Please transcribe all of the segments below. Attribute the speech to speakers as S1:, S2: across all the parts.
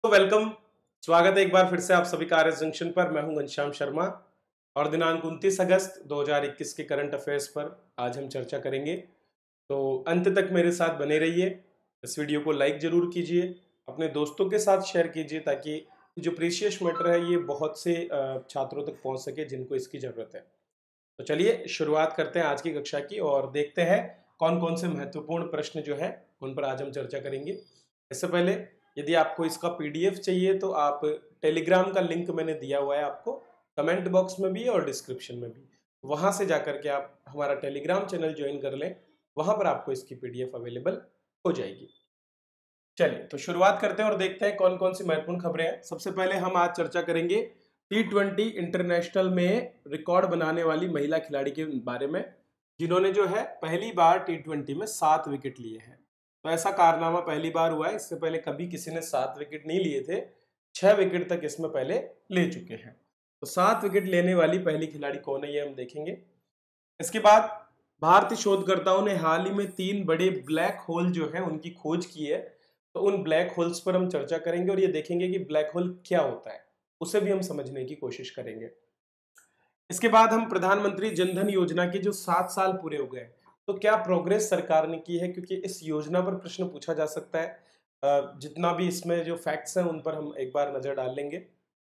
S1: तो वेलकम। स्वागत है एक बार फिर से आप सभी का आर एस जंक्शन पर। मैं हूं घनश्याम शर्मा और दिनांक 29 अगस्त 2021 के करंट अफेयर्स पर आज हम चर्चा करेंगे। तो अंत तक मेरे साथ बने रहिए। इस वीडियो को लाइक जरूर कीजिए, अपने दोस्तों के साथ शेयर कीजिए ताकि जो प्रीशियस मैटर है ये बहुत से छात्रों तक पहुंच सके जिनको इसकी ज़रूरत है। तो चलिए शुरुआत करते हैं आज की कक्षा की और देखते हैं कौन कौन से महत्वपूर्ण प्रश्न जो है उन पर आज हम चर्चा करेंगे। इससे पहले यदि आपको इसका पीडीएफ चाहिए तो आप टेलीग्राम का लिंक मैंने दिया हुआ है आपको, कमेंट बॉक्स में भी और डिस्क्रिप्शन में भी। वहां से जाकर के आप हमारा टेलीग्राम चैनल ज्वाइन कर लें, वहां पर आपको इसकी पीडीएफ अवेलेबल हो जाएगी। चलिए तो शुरुआत करते हैं और देखते हैं कौन कौन सी महत्वपूर्ण खबरें हैं। सबसे पहले हम आज चर्चा करेंगे T20 इंटरनेशनल में रिकॉर्ड बनाने वाली महिला खिलाड़ी के बारे में, जिन्होंने जो है पहली बार T20 में 7 विकेट लिए हैं। तो ऐसा कारनामा पहली बार हुआ है, इससे पहले कभी किसी ने 7 विकेट नहीं लिए थे। 6 विकेट तक इसमें पहले ले चुके हैं। तो 7 विकेट लेने वाली पहली खिलाड़ी कौन है ये हम देखेंगे। इसके बाद भारतीय शोधकर्ताओं ने हाल ही में 3 बड़े ब्लैक होल जो है उनकी खोज की है। तो उन ब्लैक होल्स पर हम चर्चा करेंगे और ये देखेंगे कि ब्लैक होल क्या होता है, उसे भी हम समझने की कोशिश करेंगे। इसके बाद हम प्रधानमंत्री जनधन योजना के जो 7 साल पूरे हो गए, तो क्या प्रोग्रेस सरकार ने की है, क्योंकि इस योजना पर प्रश्न पूछा जा सकता है। जितना भी इसमें जो फैक्ट्स हैं उन पर हम एक बार नजर डाल लेंगे।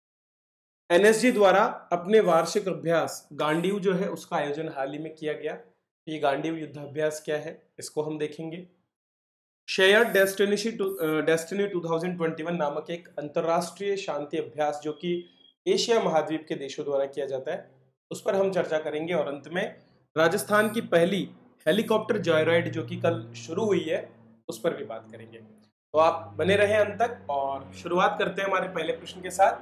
S1: एनएसजी द्वारा अपने वार्षिक अभ्यास गांडीव जो है उसका आयोजन हाल ही में किया गया। ये गांडीव युद्धाभ्यास क्या है इसको हम देखेंगे। शेयर्ड डेस्टिनी 2021 नामक एक अंतरराष्ट्रीय शांति अभ्यास जो कि एशिया महाद्वीप के देशों द्वारा किया जाता है, उस पर हम चर्चा करेंगे। और अंत में राजस्थान की पहली हेलीकॉप्टर जॉयराइड जो कि कल शुरू हुई है, उस पर भी बात करेंगे। तो आप बने रहे अंत तक और शुरुआत करते हैं हमारे पहले प्रश्न के साथ।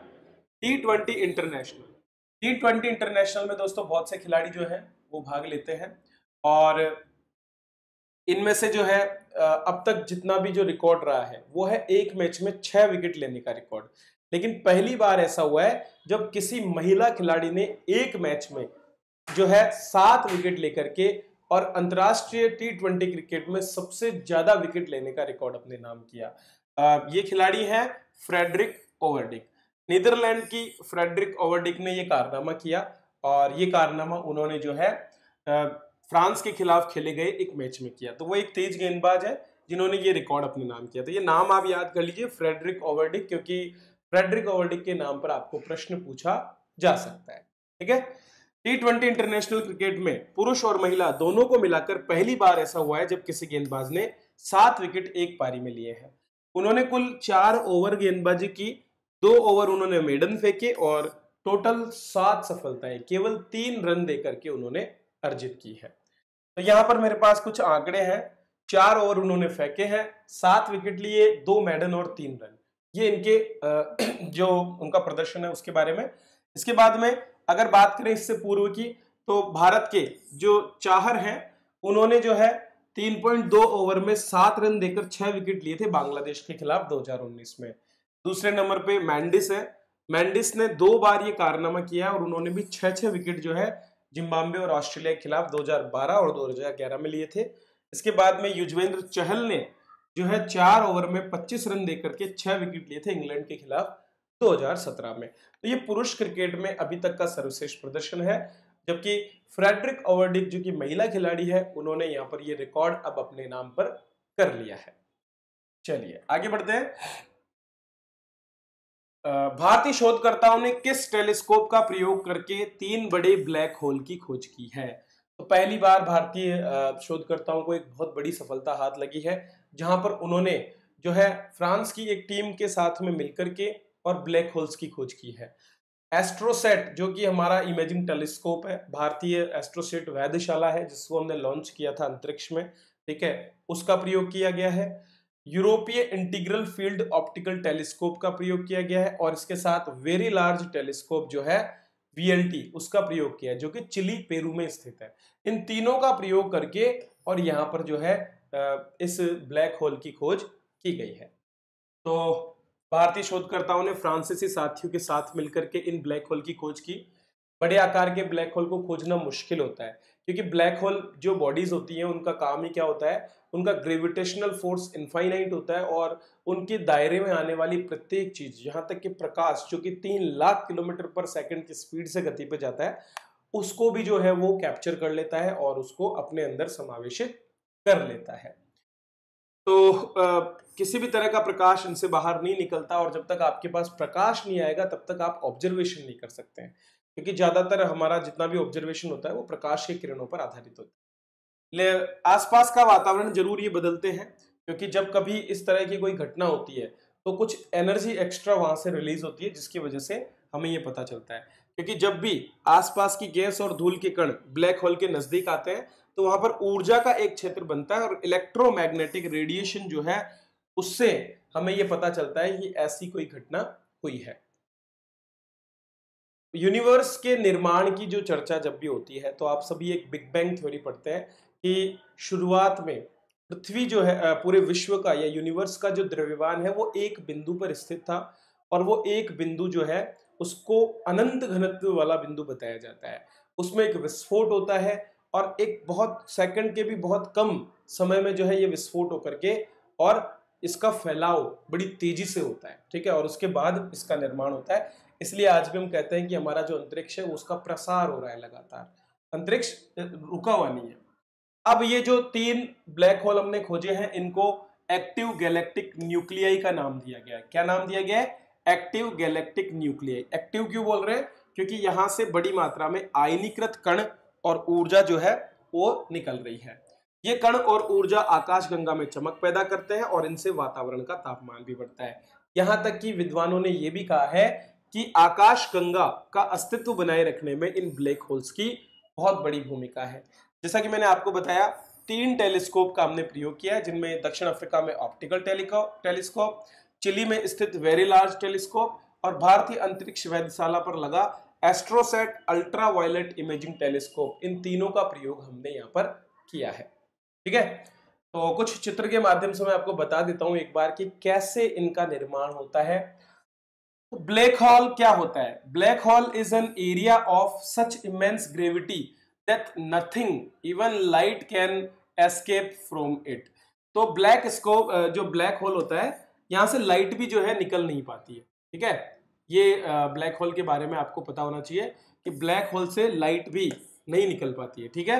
S1: टी ट्वेंटी इंटरनेशनल में दोस्तों बहुत से खिलाड़ी जो हैं वो भाग लेते हैं और इनमें से जो है अब तक जितना भी जो रिकॉर्ड रहा है वो है एक मैच में 6 विकेट लेने का रिकॉर्ड। लेकिन पहली बार ऐसा हुआ है जब किसी महिला खिलाड़ी ने एक मैच में जो है 7 विकेट लेकर के और अंतरराष्ट्रीय T20 क्रिकेट में सबसे ज्यादा विकेट लेने का रिकॉर्ड अपने नाम किया। ये खिलाड़ी हैं फ्रेडरिक ओवरडिक। नीदरलैंड की फ्रेडरिक ओवरडिक ने ये कारनामा किया और ये कारनामा उन्होंने जो है फ्रांस के खिलाफ खेले गए एक मैच में किया। तो वो एक तेज गेंदबाज है जिन्होंने ये रिकॉर्ड अपने नाम किया। तो ये नाम आप याद कर लीजिए, फ्रेडरिक ओवरडिक, क्योंकि फ्रेडरिक ओवरडिक के नाम पर आपको प्रश्न पूछा जा सकता है। ठीक है। T20 इंटरनेशनल क्रिकेट में पुरुष और महिला दोनों को मिलाकर पहली बार ऐसा हुआ है जब किसी गेंदबाज ने 7 विकेट एक पारी में लिए हैं। उन्होंने कुल 4 ओवर गेंदबाजी की, 2 ओवर उन्होंने मेडन फेंके और टोटल 7 सफलताएं केवल 3 रन देकर के उन्होंने अर्जित की है। तो यहां पर मेरे पास कुछ आंकड़े हैं। 4 ओवर उन्होंने फेंके हैं, 7 विकेट लिए, 2 मेडन और 3 रन। ये इनके जो उनका प्रदर्शन है उसके बारे में। इसके बाद में अगर बात करें इससे पूर्व की, तो भारत के जो चाहर हैं उन्होंने जो है 3.2 ओवर में 7 रन देकर 6 विकेट लिए थे बांग्लादेश के खिलाफ 2019 में। दूसरे नंबर पे मैंडिस है। मैंडिस ने 2 बार ये कारनामा किया और उन्होंने भी 6-6 विकेट जो है जिम्बाब्वे और ऑस्ट्रेलिया के खिलाफ 2012 और 2011 में लिए थे। इसके बाद में युजवेंद्र चहल ने जो है 4 ओवर में 25 रन देकर के 6 विकेट लिए थे इंग्लैंड के खिलाफ 2017 में। तो ये पुरुष क्रिकेट में अभी तक का सर्वश्रेष्ठ प्रदर्शन है, जबकि फ्रेडरिक ओवरडिक जो कि महिला खिलाड़ी है उन्होंने यहाँ पर ये रिकॉर्ड अब अपने नाम पर कर लिया है। चलिए आगे बढ़ते हैं। भारतीय शोधकर्ताओं ने किस टेलीस्कोप का प्रयोग करके 3 बड़े ब्लैक होल की खोज की है। तो पहली बार भारतीय शोधकर्ताओं को एक बहुत बड़ी सफलता हाथ लगी है, जहां पर उन्होंने जो है फ्रांस की एक टीम के साथ में मिलकर के और ब्लैक होल्स की खोज की है। एस्ट्रोसेट जो कि हमारा इमेजिंग टेलीस्कोप है, भारतीय एस्ट्रोसेट वेधशाला है जिसको हमने लॉन्च किया था अंतरिक्ष में, ठीक है, उसका प्रयोग किया गया है। यूरोपीय इंटीग्रल फील्ड ऑप्टिकल टेलीस्कोप का प्रयोग किया गया है और इसके साथ वेरी लार्ज टेलीस्कोप जो है VLT उसका प्रयोग किया है जो कि चिली पेरू में स्थित है। इन तीनों का प्रयोग करके और यहाँ पर जो है इस ब्लैक होल की खोज की गई है। तो भारतीय शोधकर्ताओं ने फ्रांसीसी साथियों के साथ मिलकर के इन ब्लैक होल की खोज की। बड़े आकार के ब्लैक होल को खोजना मुश्किल होता है क्योंकि ब्लैक होल जो बॉडीज होती हैं उनका काम ही क्या होता है, उनका ग्रेविटेशनल फोर्स इनफाइनाइट होता है और उनके दायरे में आने वाली प्रत्येक चीज, यहाँ तक कि प्रकाश जो कि 3 लाख किलोमीटर पर सेकंड की स्पीड से गति पे जाता है, उसको भी जो है वो कैप्चर कर लेता है और उसको अपने अंदर समावेशित कर लेता है। तो किसी भी तरह का प्रकाश इनसे बाहर नहीं निकलता और जब तक आपके पास प्रकाश नहीं आएगा तब तक आप ऑब्जर्वेशन नहीं कर सकते हैं, क्योंकि ज्यादातर हमारा जितना भी ऑब्जर्वेशन होता है वो प्रकाश के किरणों पर आधारित होता है। आसपास का वातावरण जरूर ये बदलते हैं, क्योंकि जब कभी इस तरह की कोई घटना होती है तो कुछ एनर्जी एक्स्ट्रा वहां से रिलीज होती है, जिसकी वजह से हमें ये पता चलता है। क्योंकि जब भी आसपास की गैस और धूल के कण ब्लैक होल के नजदीक आते हैं तो वहां पर ऊर्जा का एक क्षेत्र बनता है और इलेक्ट्रोमैग्नेटिक रेडिएशन जो है उससे हमें यह पता चलता है कि ऐसी कोई घटना हुई है। यूनिवर्स के निर्माण की जो चर्चा जब भी होती है तो आप सभी एक बिग बैंग थ्योरी पढ़ते हैं कि शुरुआत में पृथ्वी जो है, पूरे विश्व का या यूनिवर्स का जो द्रव्यमान है वो एक बिंदु पर स्थित था और वो एक बिंदु जो है उसको अनंत घनत्व वाला बिंदु बताया जाता है। उसमें एक विस्फोट होता है और एक बहुत सेकंड के भी बहुत कम समय में जो है ये विस्फोट होकर के और इसका फैलाव बड़ी तेजी से होता है, ठीक है, और उसके बाद इसका निर्माण होता है। इसलिए आज भी हम कहते हैं कि हमारा जो अंतरिक्ष है उसका प्रसार हो रहा है लगातार, अंतरिक्ष रुका हुआ नहीं है। अब ये जो 3 ब्लैक होल हमने खोजे हैं इनको एक्टिव गैलेक्टिक न्यूक्लियाई का नाम दिया गया है। क्या नाम दिया गया है? Active galactic nuclei. एक्टिव क्यों बोल रहे हैं? क्योंकि यहां से बड़ी मात्रा में आयनीकृत कण और ऊर्जा जो है वो निकल रही है। ये कण और ऊर्जा आकाशगंगा में चमक पैदा करते हैं और इनसे वातावरण का तापमान भी बढ़ता है। यहां तक कि विद्वानों ने यह भी कहा है कि आकाशगंगा का अस्तित्व बनाए रखने में इन ब्लैक होल्स की बहुत बड़ी भूमिका है। जैसा कि मैंने आपको बताया 3 टेलीस्कोप का हमने प्रयोग किया है, जिनमें दक्षिण अफ्रीका में ऑप्टिकल टेलीस्कोप, चिली में स्थित वेरी लार्ज टेलीस्कोप और भारतीय अंतरिक्ष वेधशाला पर लगा Astrosat ultra violet imaging telescope. इन तीनों का प्रयोग हमने यहाँ पर किया है, ठीक है। तो कुछ चित्र के माध्यम से मैं आपको बता देता हूं एक बार कि कैसे इनका निर्माण होता है। तो ब्लैक होल क्या होता है? Black hole is an area of such immense gravity that nothing even light can escape from it. तो जो ब्लैक होल होता है यहां से लाइट भी जो है निकल नहीं पाती है, ठीक है। ये ब्लैक होल के बारे में आपको पता होना चाहिए कि ब्लैक होल से लाइट भी नहीं निकल पाती है, ठीक है।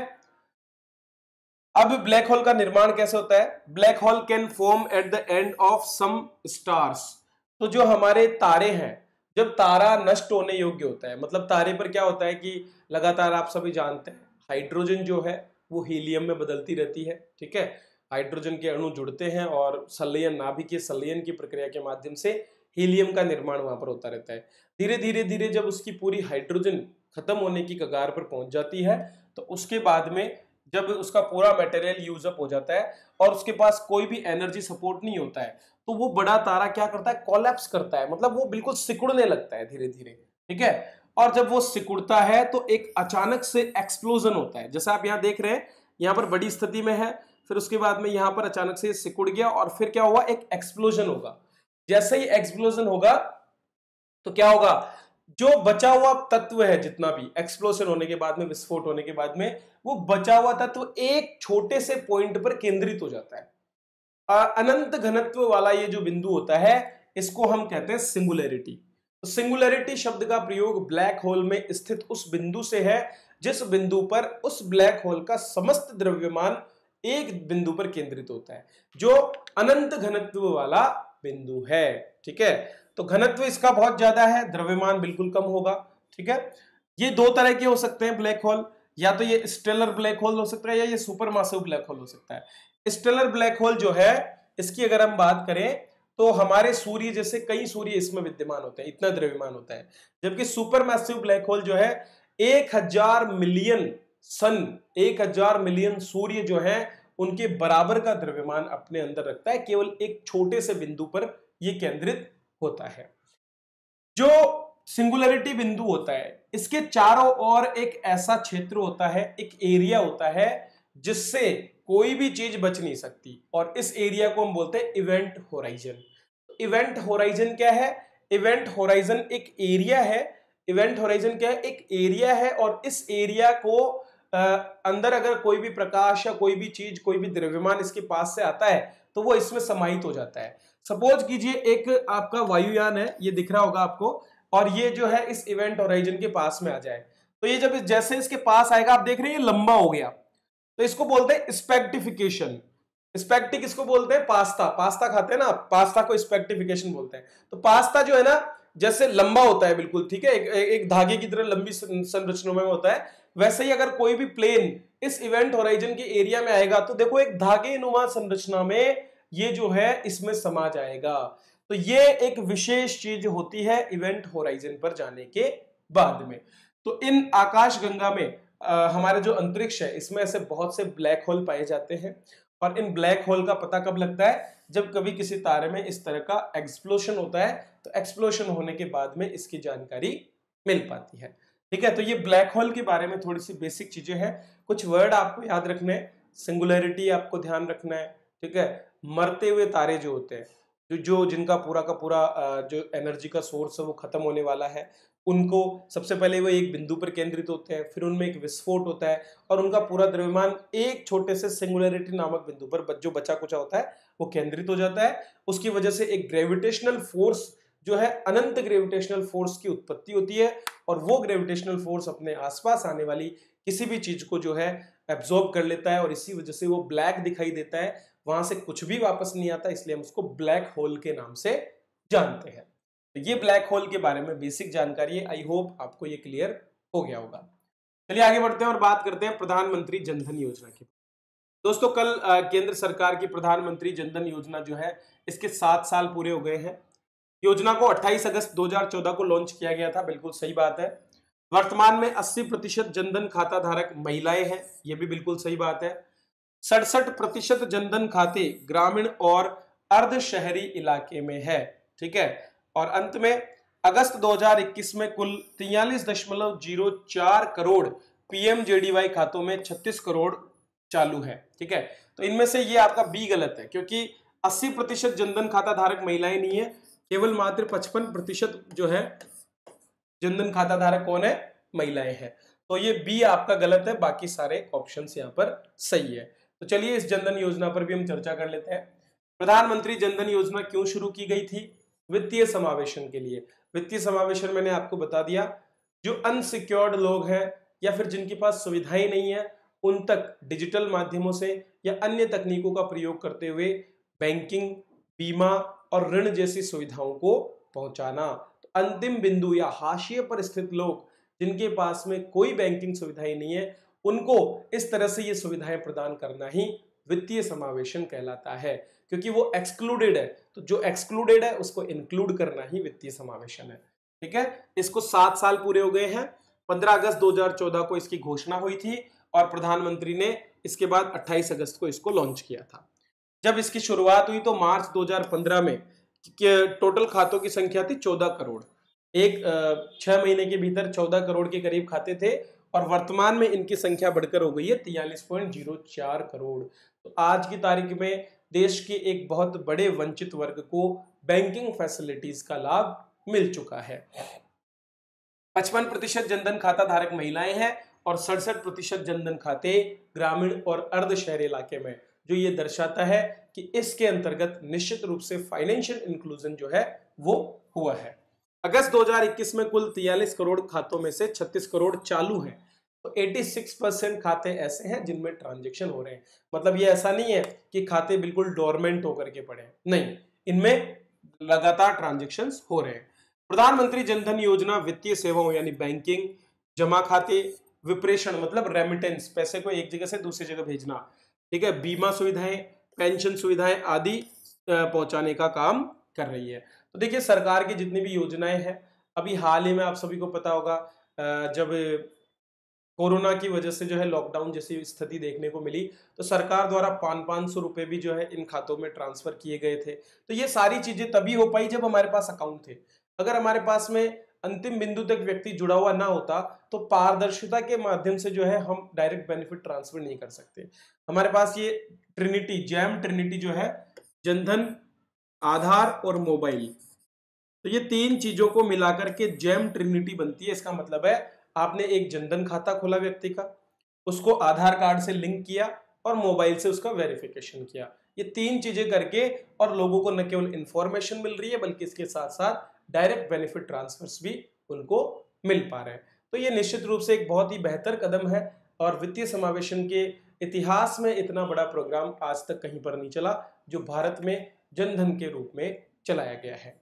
S1: अब ब्लैक होल का निर्माण कैसे होता है? Black hole can form at the end of some stars. तो जो हमारे तारे हैं, जब तारा नष्ट होने योग्य होता है, मतलब तारे पर क्या होता है कि लगातार आप सभी जानते हैं हाइड्रोजन जो है वो हीलियम में बदलती रहती है, ठीक है। हाइड्रोजन के अणु जुड़ते हैं और संलयन, नाभिकीय संलयन की प्रक्रिया के माध्यम से हीलियम का निर्माण वहां पर होता रहता है। धीरे धीरे धीरे जब उसकी पूरी हाइड्रोजन खत्म होने की कगार पर पहुंच जाती है तो उसके बाद में जब उसका पूरा मटेरियल यूज अप हो जाता है और उसके पास कोई भी एनर्जी सपोर्ट नहीं होता है तो वो बड़ा तारा क्या करता है? कोलैप्स करता है, मतलब वो बिल्कुल सिकुड़ने लगता है धीरे धीरे, ठीक है। और जब वो सिकुड़ता है तो एक अचानक से एक्सप्लोजन होता है, जैसा आप यहाँ देख रहे हैं, यहाँ पर बड़ी स्थिति में है, फिर उसके बाद में यहाँ पर अचानक से सिकुड़ गया और फिर क्या हुआ? एक एक्सप्लोजन होगा। जैसे ही एक्सप्लोजन होगा तो क्या होगा? जो बचा हुआ तत्व है, जितना भी एक्सप्लोजन होने के बाद में, विस्फोट होने के बाद में, वो बचा हुआ तत्व एक छोटे से पॉइंट पर केंद्रित हो जाता है। अनंत घनत्व वाला ये जो बिंदु होता है इसको हम कहते हैं सिंगुलैरिटी। तो सिंगुलैरिटी शब्द का प्रयोग ब्लैक होल में स्थित उस बिंदु से है जिस बिंदु पर उस ब्लैक होल का समस्त द्रव्यमान एक बिंदु पर केंद्रित होता है, जो अनंत घनत्व वाला बिंदु है, ठीक है। तो घनत्व इसका बहुत ज्यादा है, द्रव्यमान बिल्कुल कम होगा, ठीक है। ये 2 तरह के हो सकते हैं ब्लैक होल, या तो ये स्टेलर ब्लैक होल हो सकता है या ये सुपरमासिव ब्लैक होल हो सकता है। स्टेलर ब्लैक होल जो है इसकी अगर हम बात करें तो हमारे सूर्य जैसे कई सूर्य इसमें विद्यमान होते हैं, इतना द्रव्यमान होता है। जबकि सुपरमैसिव ब्लैक होल जो है 1000 मिलियन सन, 1000 मिलियन सूर्य जो है उनके बराबर का द्रव्यमान अपने अंदर रखता है, केवल एक छोटे से बिंदु पर यह केंद्रित होता है। जो सिंगुलैरिटी बिंदु होता है इसके चारों ओर एक ऐसा क्षेत्र होता है, एक एरिया होता है जिससे कोई भी चीज बच नहीं सकती, और इस एरिया को हम बोलते हैं इवेंट होराइजन। इवेंट होराइजन क्या है? इवेंट होराइजन एक एरिया है। इवेंट होराइजन क्या है? एक एरिया है, और इस एरिया को अंदर अगर कोई भी प्रकाश या कोई भी चीज, कोई भी द्रव्यमान इसके पास से आता है तो वो इसमें समाहित हो जाता है। सपोज कीजिए एक आपका वायुयान है, ये दिख रहा होगा आपको, और ये जो है इस इवेंट होराइजन के पास में आ जाए, तो ये जब जैसे इसके पास आएगा, आप देख रहे हैं ये लंबा हो गया, तो इसको बोलते हैं स्पेक्टिफिकेशन। स्पेक्टिक इसको बोलते हैं पास्ता, पास्ता खाते हैं ना, पास्ता को स्पेक्टिफिकेशन बोलते हैं। तो पास्ता जो है ना, जैसे लंबा होता है बिल्कुल, ठीक है, एक धागे की तरह लंबी संरचना में होता है, वैसे ही अगर कोई भी प्लेन इस इवेंट होराइजन के एरिया में आएगा तो देखो एक धागे नुमा संरचना में ये जो है इसमें समा जाएगा। तो ये एक विशेष चीज होती है इवेंट होराइजन पर जाने के बाद में। तो इन आकाश गंगा में हमारे जो अंतरिक्ष है इसमें ऐसे बहुत से ब्लैक होल पाए जाते हैं, और इन ब्लैक होल का पता कब लगता है, जब कभी किसी तारे में इस तरह का एक्सप्लोशन होता है, तो एक्सप्लोशन होने के बाद में इसकी जानकारी मिल पाती है। ठीक है, तो ये ब्लैक होल के बारे में थोड़ी सी बेसिक चीजें हैं, कुछ वर्ड आपको याद रखने हैं। सिंगुलैरिटी आपको ध्यान रखना है, ठीक है। मरते हुए तारे जो होते हैं, जो जिनका पूरा का पूरा जो एनर्जी का सोर्स है वो खत्म होने वाला है, उनको सबसे पहले वो एक बिंदु पर केंद्रित होते हैं, फिर उनमें एक विस्फोट होता है और उनका पूरा द्रव्यमान एक छोटे से सिंगुलैरिटी नामक बिंदु पर जो बचा कुचा होता है वो केंद्रित हो जाता है। उसकी वजह से एक ग्रेविटेशनल फोर्स जो है, अनंत ग्रेविटेशनल फोर्स की उत्पत्ति होती है, और वो ग्रेविटेशनल फोर्स अपने आसपास आने वाली किसी भी चीज को जो है एब्जॉर्ब कर लेता है, और इसी वजह से वो ब्लैक दिखाई देता है, वहां से कुछ भी वापस नहीं आता, इसलिए हम उसको ब्लैक होल के नाम से जानते हैं। तो ये ब्लैक होल के बारे में बेसिक जानकारी है, आई होप आपको ये क्लियर हो गया होगा। चलिए आगे बढ़ते हैं और बात करते हैं प्रधानमंत्री जनधन योजना की। दोस्तों कल केंद्र सरकार की प्रधानमंत्री जनधन योजना जो है इसके 7 साल पूरे हो गए हैं। योजना को 28 अगस्त 2014 को लॉन्च किया गया था, बिल्कुल सही बात है। वर्तमान में 80% जनधन खाता धारक महिलाएं हैं, यह भी बिल्कुल सही बात है। 67% जनधन खाते ग्रामीण और अर्ध शहरी इलाके में है, ठीक है। और अंत में अगस्त 2021 में कुल 43.04 करोड़ पीएमजेडीवाई खातों में 36 करोड़ चालू है, ठीक है। तो इनमें से ये आपका बी गलत है, क्योंकि 80% जनधन खाता धारक महिलाएं नहीं है, केवल मात्र 55% जो है जनधन खाता धारक कौन है, महिलाएं हैं। तो ये बी आपका गलत है, बाकी सारे ऑप्शंस यहाँ पर सही है। तो चलिए इस जनधन योजना पर भी हम चर्चा कर लेते हैं। प्रधानमंत्री जनधन योजना क्यों शुरू की गई थी? वित्तीय समावेशन के लिए। वित्तीय समावेशन मैंने आपको बता दिया, जो अनसिक्योर्ड लोग हैं या फिर जिनके पास सुविधाएं नहीं है, उन तक डिजिटल माध्यमों से या अन्य तकनीकों का प्रयोग करते हुए बैंकिंग, बीमा और ऋण जैसी सुविधाओं को पहुंचाना। तो अंतिम बिंदु या हाशिए पर स्थित लोग जिनके पास में कोई बैंकिंग सुविधाएं नहीं है, उनको इस तरह से ये सुविधाएं प्रदान करना ही वित्तीय समावेशन कहलाता है, क्योंकि वो एक्सक्लूडेड है। तो जो एक्सक्लूडेड है उसको इंक्लूड करना ही वित्तीय समावेशन है, ठीक है। इसको 7 साल पूरे हो गए हैं। 15 अगस्त 2014 को इसकी घोषणा हुई थी और प्रधानमंत्री ने इसके बाद 28 अगस्त को इसको लॉन्च किया था। जब इसकी शुरुआत हुई तो मार्च 2015 में टोटल खातों की संख्या थी 14 करोड़। 6 महीने के भीतर 14 करोड़ के करीब खाते थे, और वर्तमान में इनकी संख्या बढ़कर हो गई है 43.04 करोड़। तो आज की तारीख में देश के एक बहुत बड़े वंचित वर्ग को बैंकिंग फैसिलिटीज का लाभ मिल चुका है। 55% जनधन खाता धारक महिलाएं हैं और 67% जनधन खाते ग्रामीण और अर्ध शहरी इलाके में, जो ये दर्शाता है कि इसके अंतर्गत निश्चित रूप से फाइनेंशियल इंक्लूजन जो है वो हुआ है। अगस्त 2021 में कुल 43 करोड़ खातों में से 36 करोड़ चालू हैं। तो 86% खाते ऐसे हैं जिनमें ट्रांजैक्शन हो रहे हैं। मतलब ये ऐसा नहीं है कि खाते बिल्कुल डोरमेंट होकर के पड़े हैं, नहीं, इनमें लगातार ट्रांजैक्शंस हो रहे हैं। प्रधानमंत्री जनधन योजना वित्तीय सेवाओं यानी बैंकिंग, जमा खाते, विप्रेषण मतलब रेमिटेंस, पैसे को एक जगह से दूसरी जगह भेजना, ठीक है, बीमा सुविधाएं, पेंशन सुविधाएं आदि पहुंचाने का काम कर रही है। तो देखिए सरकार की जितनी भी योजनाएं हैं, अभी हाल ही में आप सभी को पता होगा जब कोरोना की वजह से जो है लॉकडाउन जैसी स्थिति देखने को मिली, तो सरकार द्वारा 500 रुपए भी जो है इन खातों में ट्रांसफर किए गए थे। तो ये सारी चीजें तभी हो पाई जब हमारे पास अकाउंट थे। अगर हमारे पास में अंतिम बिंदु तक व्यक्ति जुड़ा हुआ ना होता तो पारदर्शिता के माध्यम से जो है हम डायरेक्ट बेनिफिट ट्रांसफर नहीं कर सकते। हमारे पास ये ट्रिनिटी, जैम ट्रिनिटी जो है, जनधन, आधार और मोबाइल, तो ये 3 चीजों को मिलाकर के जैम ट्रिनिटी बनती है। इसका मतलब है आपने एक जनधन खाता खोला व्यक्ति का, उसको आधार कार्ड से लिंक किया और मोबाइल से उसका वेरिफिकेशन किया। ये 3 चीजें करके और लोगों को न केवल इंफॉर्मेशन मिल रही है बल्कि इसके साथ साथ डायरेक्ट बेनिफिट ट्रांसफर्स भी उनको मिल पा रहे हैं। तो ये निश्चित रूप से एक बहुत ही बेहतर कदम है और वित्तीय समावेशन के इतिहास में इतना बड़ा प्रोग्राम आज तक कहीं पर नहीं चला जो भारत में जनधन के रूप में चलाया गया है।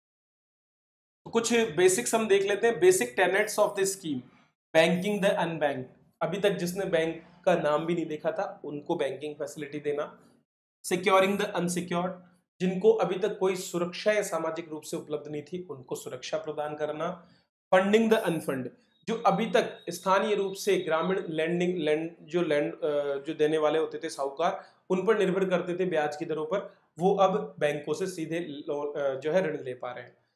S1: तो कुछ बेसिक्स हम देख लेते हैं। Basic tenets of the scheme. Banking the unbank, अभी तक जिसने बैंक का नाम भी नहीं देखा था उनको बैंकिंग फैसिलिटी देना। सिक्योरिंग द अनसिक्योर्ड, जिनको अभी तक कोई सुरक्षा या सामाजिक रूप से उपलब्ध नहीं थी उनको सुरक्षा प्रदान करना। फंडिंग द अनफंड, जो अभी तक स्थानीय रूप से ग्रामीण लैंड जो देने वाले होते थे साहूकार, उन पर निर्भर करते थे ब्याज की दरों पर, वो अब बैंकों से सीधे जो है ऋण ले पा रहे हैं।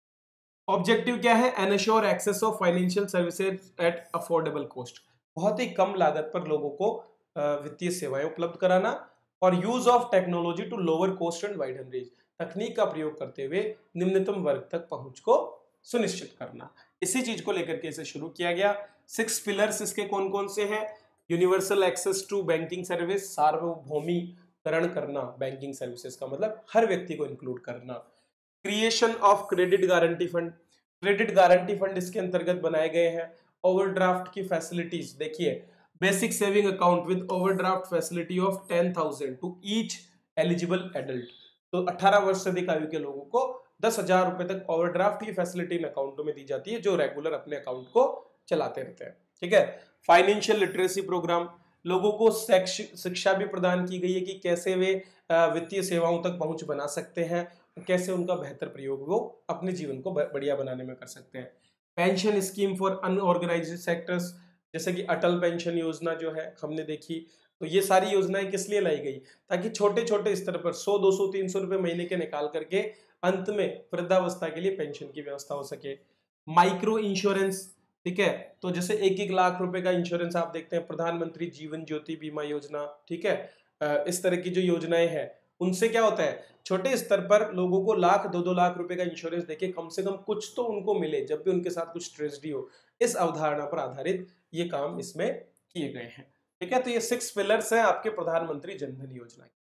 S1: ऑब्जेक्टिव क्या है? Ensure access of financial services at affordable cost, बहुत ही कम लागत पर लोगों को वित्तीय सेवाएं उपलब्ध कराना। और use of technology to lower cost and widen reach, तकनीक का प्रयोग करते हुए निम्नतम वर्ग तक पहुंच को सुनिश्चित करना। इसी चीज को लेकर के इसे शुरू किया गया। 6 पिलर्स इसके कौन कौन से हैं? Universal access to banking service, सार्वभौमीकरण करना बैंकिंग सर्विसेज का मतलब हर व्यक्ति को इंक्लूड करना। Creation of credit guarantee fund, credit guarantee fund इसके अंतर्गत बनाए गए हैं। ओवरड्राफ्ट की फैसिलिटीज देखिए, basic saving account with overdraft facility of 10,000 to each eligible adult, तो 18 वर्ष से अधिक आयु के लोगों को 10,000 रुपए तक ओवरड्राफ्ट की फैसिलिटी इन अकाउंटों में दी जाती है जो रेगुलर अपने अकाउंट को चलाते रहते हैं। ठीक है। फाइनेंशियल लिटरेसी प्रोग्राम, लोगों को शिक्षा भी प्रदान की गई है कि कैसे वे वित्तीय सेवाओं तक पहुंच बना सकते हैं, कैसे उनका बेहतर प्रयोग वो अपने जीवन को बढ़िया बनाने में कर सकते हैं। Pension scheme for unorganized sectors, जैसे कि अटल पेंशन योजना जो है हमने देखी, तो ये सारी योजनाएं किस लिए लाई गई? ताकि छोटे छोटे स्तर पर 100, 200, 300 रुपए महीने के निकाल करके अंत में वृद्धावस्था के लिए पेंशन की व्यवस्था हो सके। माइक्रो इंश्योरेंस, ठीक है, तो जैसे 1-1 लाख रुपए का इंश्योरेंस आप देखते हैं, प्रधानमंत्री जीवन ज्योति बीमा योजना, ठीक है, इस तरह की जो योजनाएं हैं उनसे क्या होता है, छोटे स्तर पर लोगों को 1,00,000, 2-2 लाख रुपए का इंश्योरेंस देके कम से कम कुछ तो उनको मिले जब भी उनके साथ कुछ ट्रेजेडी हो। इस अवधारणा पर आधारित ये काम इसमें किए गए हैं। ठीक है, तो ये 6 पिलर्स हैं आपके प्रधानमंत्री जनधन योजना के।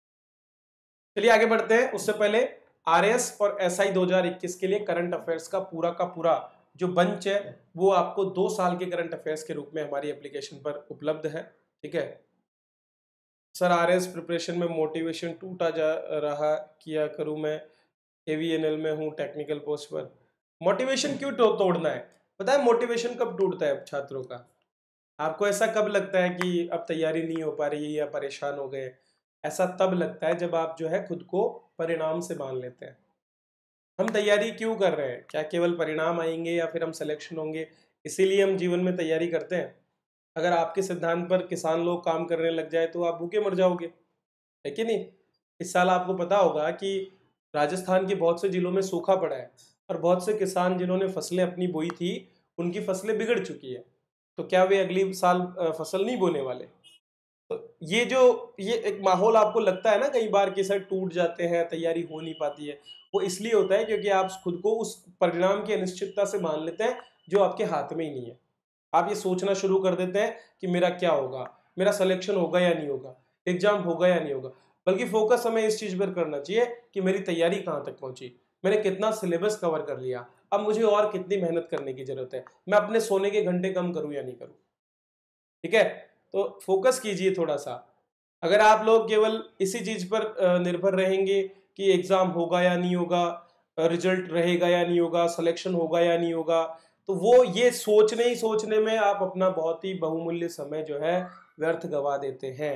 S1: चलिए आगे बढ़ते हैं। उससे पहले आरएस और एसआई 2021 के लिए करंट अफेयर्स का पूरा जो बंच है वो आपको 2 साल के करंट अफेयर्स के रूप में हमारी एप्लीकेशन पर उपलब्ध है। ठीक है सर, आरएस प्रिपरेशन में मोटिवेशन टूटा जा रहा, किया करूं मैं, एवीएनएल में हूं टेक्निकल पोस्ट पर। मोटिवेशन क्यों तोड़ना है? पता है मोटिवेशन कब टूटता है छात्रों का? आपको ऐसा कब लगता है कि अब तैयारी नहीं हो पा रही है या परेशान हो गए? ऐसा तब लगता है जब आप जो है खुद को परिणाम से बांध लेते हैं। हम तैयारी क्यों कर रहे हैं? क्या केवल परिणाम आएंगे या फिर हम सिलेक्शन होंगे इसीलिए हम जीवन में तैयारी करते हैं? अगर आपके सिद्धांत पर किसान लोग काम करने लग जाए तो आप भूखे मर जाओगे, है कि नहीं? इस साल आपको पता होगा कि राजस्थान के बहुत से जिलों में सूखा पड़ा है और बहुत से किसान जिन्होंने फसलें अपनी बोई थी उनकी फसलें बिगड़ चुकी है, तो क्या वे अगली साल फसल नहीं बोने वाले? तो ये एक माहौल आपको लगता है ना कई बार कि सर टूट जाते हैं, तैयारी हो नहीं पाती है, वो इसलिए होता है क्योंकि आप खुद को उस परिणाम की अनिश्चितता से मान लेते हैं जो आपके हाथ में ही नहीं है। आप ये सोचना शुरू कर देते हैं कि मेरा क्या होगा, मेरा सिलेक्शन होगा या नहीं होगा, एग्जाम होगा या नहीं होगा, बल्कि फोकस हमें इस चीज पर करना चाहिए कि मेरी तैयारी कहाँ तक पहुंची, मैंने कितना सिलेबस कवर कर लिया, अब मुझे और कितनी मेहनत करने की जरूरत है, मैं अपने सोने के घंटे कम करूं या नहीं करूं। ठीक है, तो फोकस कीजिए थोड़ा सा। अगर आप लोग केवल इसी चीज पर निर्भर रहेंगे कि एग्जाम होगा या नहीं होगा, रिजल्ट रहेगा या नहीं होगा, सिलेक्शन होगा या नहीं होगा, तो वो ये सोचने में आप अपना बहुत ही बहुमूल्य समय जो है व्यर्थ गवा देते हैं।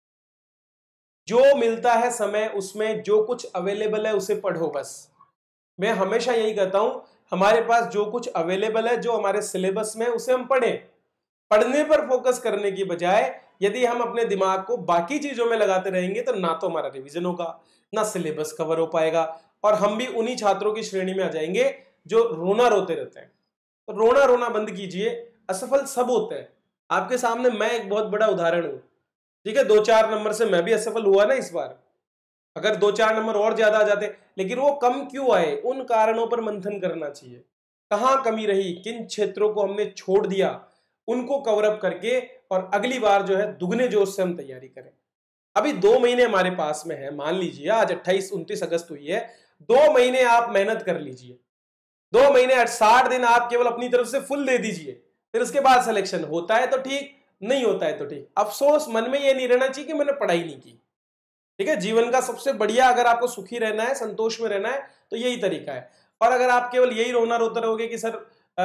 S1: जो मिलता है समय उसमें जो कुछ अवेलेबल है उसे पढ़ो बस। मैं हमेशा यही कहता हूं, हमारे पास जो कुछ अवेलेबल है, जो हमारे सिलेबस में, उसे हम पढ़ें। पढ़ने पर फोकस करने की बजाय यदि हम अपने दिमाग को बाकी चीजों में लगाते रहेंगे तो ना तो हमारा रिवीजन होगा, ना सिलेबस कवर हो पाएगा, और हम भी उन्हीं छात्रों की श्रेणी में आ जाएंगे जो रोना रोते रहते हैं। तो रोना बंद कीजिए, असफल सब होते हैं। आपके सामने मैं एक बहुत बड़ा उदाहरण हूं। ठीक है, 2-4 नंबर से मैं भी असफल हुआ ना इस बार। अगर 2-4 नंबर और ज्यादा आ जाते, लेकिन वो कम क्यों आए, उन कारणों पर मंथन करना चाहिए। कहां कमी रही, किन क्षेत्रों को हमने छोड़ दिया, उनको कवर अप करके और अगली बार जो है दुगने जोश से हम तैयारी करें। अभी 2 महीने हमारे पास में है, मान लीजिए आज 28-29 अगस्त हुई है, 2 महीने आप मेहनत कर लीजिए, 2 महीने 60 दिन आप केवल अपनी तरफ से फुल दे दीजिए, फिर उसके बाद सिलेक्शन होता है तो ठीक, नहीं होता है तो ठीक। अफसोस मन में ये नहीं रहना चाहिए कि मैंने पढ़ाई नहीं की। ठीक है, जीवन का सबसे बढ़िया, अगर आपको सुखी रहना है, संतोष में रहना है, तो यही तरीका है। और अगर आप केवल यही रोना रोते रहोगे कि सर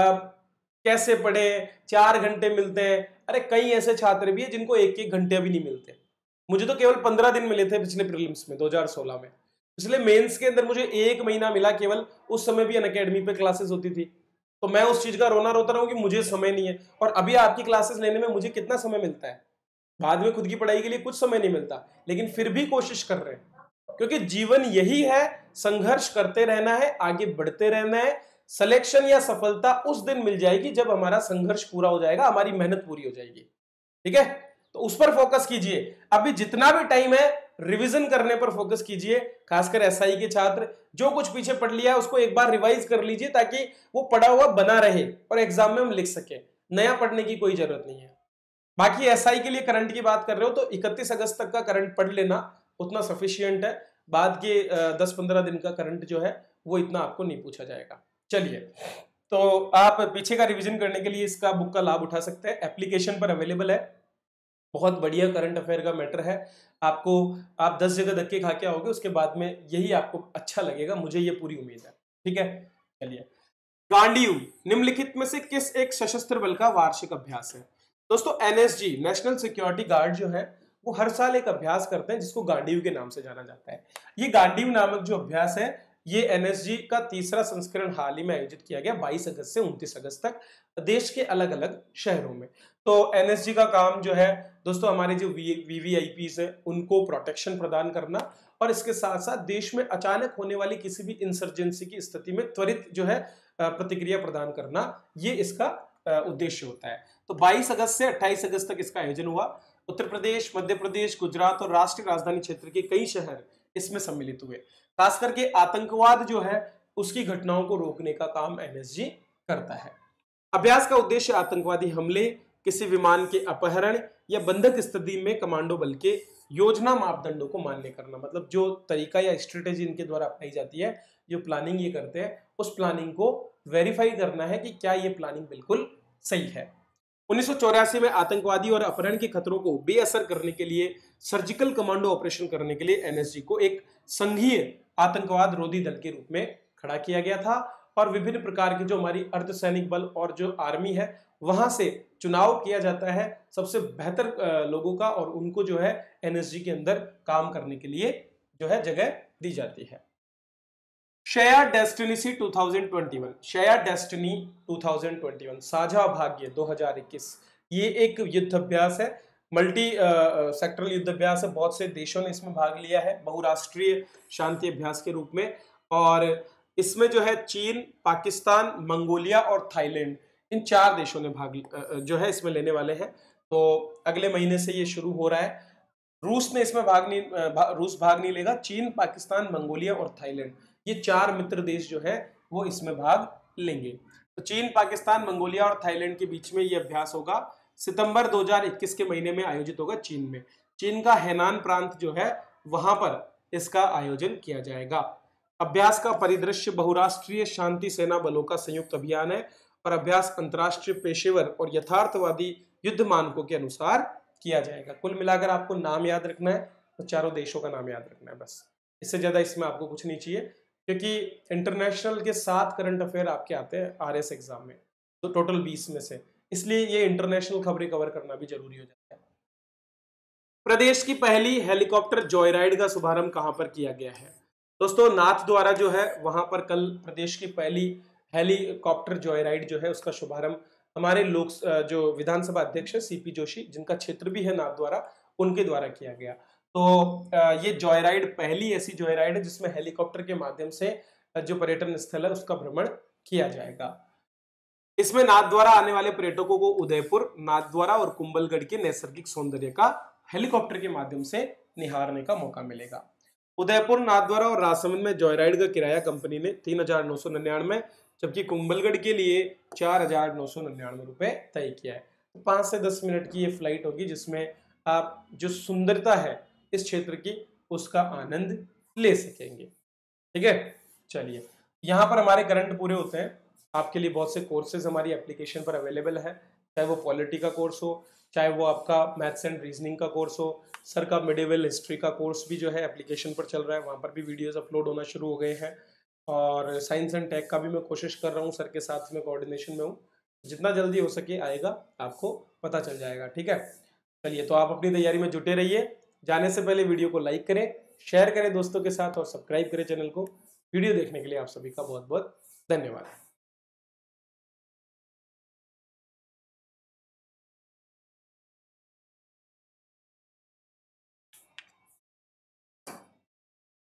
S1: कैसे पढ़े, 4 घंटे मिलते हैं, अरे कई ऐसे छात्र भी हैं जिनको 1-1 घंटे भी नहीं मिलते। मुझे तो केवल 15 दिन मिले थे पिछले प्रीलिम्स में 2016 में, पिछले मेंस के अंदर मुझे 1 महीना मिला केवल। उस समय भी अनअकैडमी पे क्लासेस होती थी, तो मैं उस चीज का रोना रोता रहूं कि मुझे समय नहीं है। और अभी आपकी क्लासेस लेने में मुझे कितना समय मिलता है, बाद में खुद की पढ़ाई के लिए कुछ समय नहीं मिलता, लेकिन फिर भी कोशिश कर रहे हैं, क्योंकि जीवन यही है, संघर्ष करते रहना है, आगे बढ़ते रहना है। सिलेक्शन या सफलता उस दिन मिल जाएगी जब हमारा संघर्ष पूरा हो जाएगा, हमारी मेहनत पूरी हो जाएगी। ठीक है, तो उस पर फोकस कीजिए। अभी जितना भी टाइम है रिवीजन करने पर फोकस कीजिए, खासकर एसआई के छात्र, जो कुछ पीछे पढ़ लिया है उसको एक बार रिवाइज कर लीजिए ताकि वो पढ़ा हुआ बना रहे और एग्जाम में हम लिख सके। नया पढ़ने की कोई जरूरत नहीं है। बाकी एसआई के लिए करंट की बात कर रहे हो तो 31 अगस्त तक का करंट पढ़ लेना उतना सफिशियंट है। बाद के 10-15 दिन का करंट जो है वो इतना आपको नहीं पूछा जाएगा। चलिए, तो आप पीछे का रिवीजन करने के लिए इसका बुक का लाभ उठा सकते हैं, एप्लीकेशन पर अवेलेबल है। बहुत बढ़िया करंट अफेयर का मैटर है, आपको आप 10 जगह धक्के खा के आओगे, उसके बाद में यही आपको अच्छा लगेगा, मुझे ये पूरी उम्मीद है। ठीक है, चलिए। गांडीव निम्नलिखित में से किस एक सशस्त्र बल का वार्षिक अभ्यास है? दोस्तों एनएसजी, नेशनल सिक्योरिटी गार्ड जो है वो हर साल एक अभ्यास करते हैं जिसको गांडीव के नाम से जाना जाता है। ये गांडीव नामक जो अभ्यास है ये एनएसजी का तीसरा संस्करण हाल ही में आयोजित किया गया 22 अगस्त से 29 अगस्त तक देश के अलग अलग शहरों में। तो एनएसजी का काम जो है दोस्तों, हमारे जो वीवीआईपीज है उनको प्रोटेक्शन प्रदान करना और इसके साथ साथ देश में अचानक होने वाली किसी भी इंसर्जेंसी की स्थिति में त्वरित जो है प्रतिक्रिया प्रदान करना, ये इसका उद्देश्य होता है। तो 22 अगस्त से 28 अगस्त तक इसका आयोजन हुआ। उत्तर प्रदेश, मध्य प्रदेश, गुजरात और राष्ट्रीय राजधानी क्षेत्र के कई शहर इसमें सम्मिलित हुए। खास करके आतंकवाद जो है उसकी घटनाओं को रोकने का काम एनएसजी करता है। अभ्यास का उद्देश्य आतंकवादी हमले, किसी विमान के अपहरण या बंधक स्थिति में कमांडो बल के योजना मापदंडों को मान्य करना, मतलब जो तरीका या स्ट्रेटेजी इनके द्वारा अपनाई जाती है, जो प्लानिंग ये करते हैं, उस प्लानिंग को वेरीफाई करना है कि क्या ये प्लानिंग बिल्कुल सही है। 1984 में आतंकवादी और अपहरण के खतरों को बेअसर करने के लिए सर्जिकल कमांडो ऑपरेशन करने के लिए एनएसजी को एक संघीय आतंकवाद रोधी दल के रूप में खड़ा किया गया था और विभिन्न प्रकार के जो हमारी अर्धसैनिक बल और जो आर्मी है वहां से चुनाव किया जाता है सबसे बेहतर लोगों का, और उनको जो है एनएसजी के अंदर काम करने के लिए जो है जगह दी जाती है। शेयर डेस्टिनी 2021, शेयर डेस्टिनी 2021, साझा भाग्य 2021, ये एक युद्ध अभ्यास है, मल्टी सेक्टरल युद्ध अभ्यास है। बहुत से देशों ने इसमें भाग लिया है बहुराष्ट्रीय शांति अभ्यास के रूप में, और इसमें जो है चीन, पाकिस्तान, मंगोलिया और थाईलैंड, इन 4 देशों ने भाग जो है इसमें लेने वाले हैं। तो अगले महीने से ये शुरू हो रहा है। रूस ने इसमें रूस भाग नहीं लेगा। चीन, पाकिस्तान, मंगोलिया और थाईलैंड, ये 4 मित्र देश जो है वो इसमें भाग लेंगे। तो चीन, पाकिस्तान, मंगोलिया और थाईलैंड के बीच में ये अभ्यास होगा। सितंबर 2021 के महीने में आयोजित होगा चीन में। चीन का हैनान प्रांत जो है वहां पर इसका आयोजन किया जाएगा। अभ्यास का परिदृश्य बहुराष्ट्रीय शांति सेना बलों का संयुक्त अभियान है और अभ्यास अंतरराष्ट्रीय पेशेवर और यथार्थवादी युद्ध मानकों के अनुसार किया जाएगा। कुल मिलाकर आपको नाम याद रखना है तो 4 देशों का नाम याद रखना है बस, इससे ज्यादा इसमें आपको कुछ नहीं चाहिए, क्योंकि इंटरनेशनल के 7 करंट अफेयर आपके आते हैं आरएस एग्जाम में, तो टोटल 20 में से, इसलिए ये इंटरनेशनल खबरें कवर करना भी जरूरी हो जाता है। प्रदेश की पहली हेलीकॉप्टर जॉयराइड का शुभारंभ कहां पर किया गया है? दोस्तों नाथ द्वारा जो है वहां पर कल प्रदेश की पहली हेलीकॉप्टर जॉयराइड जो है उसका शुभारंभ हमारे लोक जो विधानसभा अध्यक्ष है सीपी जोशी, जिनका क्षेत्र भी है नाथ द्वारा, उनके द्वारा किया गया। तो ये जॉयराइड पहली ऐसी जॉयराइड है जिसमें हेलीकॉप्टर के माध्यम से जो पर्यटन स्थल है उसका भ्रमण किया जाएगा। इसमें नाथ द्वारा आने वाले पर्यटकों को उदयपुर, नाथ द्वारा और कुंभलगढ़ के नैसर्गिक सौंदर्य का हेलीकॉप्टर के माध्यम से निहारने का मौका मिलेगा। उदयपुर, नाथ द्वारा और राजसमंद में जॉयराइड का किराया कंपनी ने 3,999, जबकि कुंभलगढ़ के लिए 4,999 रुपए तय किया है। 5 से 10 मिनट की ये फ्लाइट होगी, जिसमें आप जो सुंदरता है इस क्षेत्र की उसका आनंद ले सकेंगे। ठीक है, चलिए यहाँ पर हमारे करंट पूरे होते हैं। आपके लिए बहुत से कोर्सेज हमारी एप्लीकेशन पर अवेलेबल है, चाहे वो पॉलिटी का कोर्स हो, चाहे वो आपका मैथ्स एंड रीजनिंग का कोर्स हो। सर का मिडिवल हिस्ट्री का कोर्स भी जो है एप्लीकेशन पर चल रहा है, वहाँ पर भी वीडियोस अपलोड होना शुरू हो गए हैं। और साइंस एंड टेक का भी मैं कोशिश कर रहा हूँ, सर के साथ में कोऑर्डिनेशन में हूँ। जितना जल्दी हो सके आएगा, आपको पता चल जाएगा। ठीक है, चलिए तो आप अपनी तैयारी में जुटे रहिए। जाने से पहले वीडियो को लाइक करें, शेयर करें दोस्तों के साथ और सब्सक्राइब करें चैनल को। वीडियो देखने के लिए आप सभी का बहुत बहुत धन्यवाद।